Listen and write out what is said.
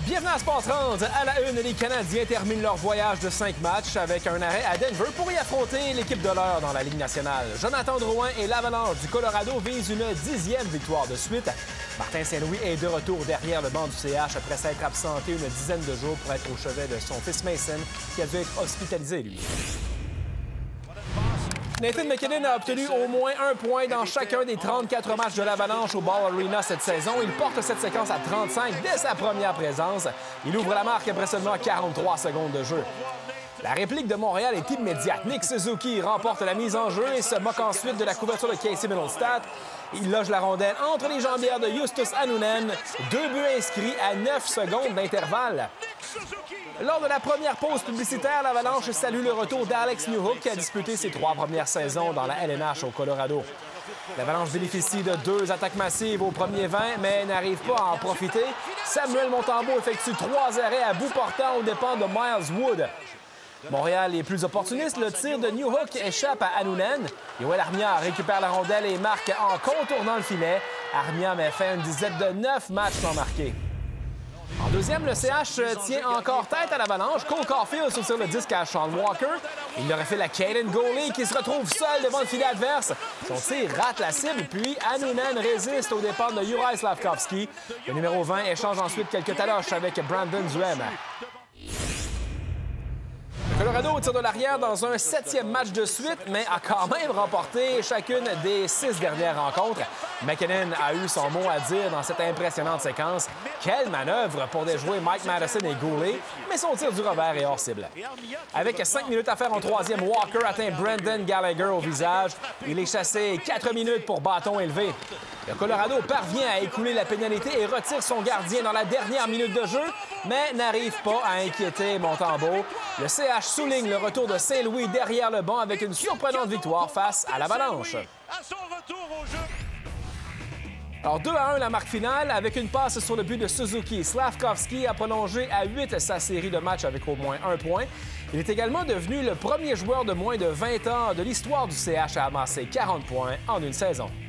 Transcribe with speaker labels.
Speaker 1: Bienvenue à Sport 30. À la une, les Canadiens terminent leur voyage de 5 matchs avec un arrêt à Denver pour y affronter l'équipe de l'heure dans la Ligue nationale. Jonathan Drouin et l'Avalanche du Colorado visent une 10e victoire de suite. Martin Saint-Louis est de retour derrière le banc du CH après s'être absenté une dizaine de jours pour être au chevet de son fils Mason, qui a dû être hospitalisé, lui. Nathan MacKinnon a obtenu au moins un point dans chacun des 34 matchs de l'Avalanche au Ball Arena cette saison. Il porte cette séquence à 35 dès sa première présence. Il ouvre la marque après seulement 43 secondes de jeu. La réplique de Montréal est immédiate. Nick Suzuki remporte la mise en jeu et se moque ensuite de la couverture de Casey Mittelstadt. Il loge la rondelle entre les jambières de Justus Annunen. 2 buts inscrits à 9 secondes d'intervalle. Lors de la première pause publicitaire, l'Avalanche salue le retour d'Alex Newhook qui a disputé ses 3 premières saisons dans la LNH au Colorado. L'Avalanche bénéficie de 2 attaques massives au premier 20, mais n'arrive pas à en profiter. Samuel Montembeault effectue 3 arrêts à bout portant aux dépens de Miles Wood. Montréal est plus opportuniste. Le tir de Newhook échappe à Annunen. Yoel Armia récupère la rondelle et marque en contournant le filet. Armia met fin à une dizaine de 9 matchs non marqués. En deuxième, le CH tient encore tête à l'Avalanche. Cole Caulfield sur le disque à Sean Walker. Il aurait fait la Caden Goley qui se retrouve seul devant le filet adverse. Son tir rate la cible, puis Annunen résiste aux dépens de Juraj Slafkovský. Le numéro 20 échange ensuite quelques taloches avec Brandon Duhem. Le Colorado tire de l'arrière dans un 7e match de suite, mais a quand même remporté chacune des 6 dernières rencontres. MacKinnon a eu son mot à dire dans cette impressionnante séquence. Quelle manœuvre pour déjouer Mike Matheson et Goulet, mais son tir du revers est hors cible. Avec 5 minutes à faire en 3e, Walker atteint Brendan Gallagher au visage. Il est chassé 4 minutes pour bâton élevé. Le Colorado parvient à écouler la pénalité et retire son gardien dans la dernière minute de jeu, mais n'arrive pas à inquiéter Montembeault. Le CH souligne le retour de Saint-Louis derrière le banc avec une surprenante victoire face à l'Avalanche. Alors 2-1 la marque finale avec une passe sur le but de Suzuki. Slafkovský a prolongé à 8 sa série de matchs avec au moins 1 point. Il est également devenu le premier joueur de moins de 20 ans de l'histoire du CH à amasser 40 points en une saison.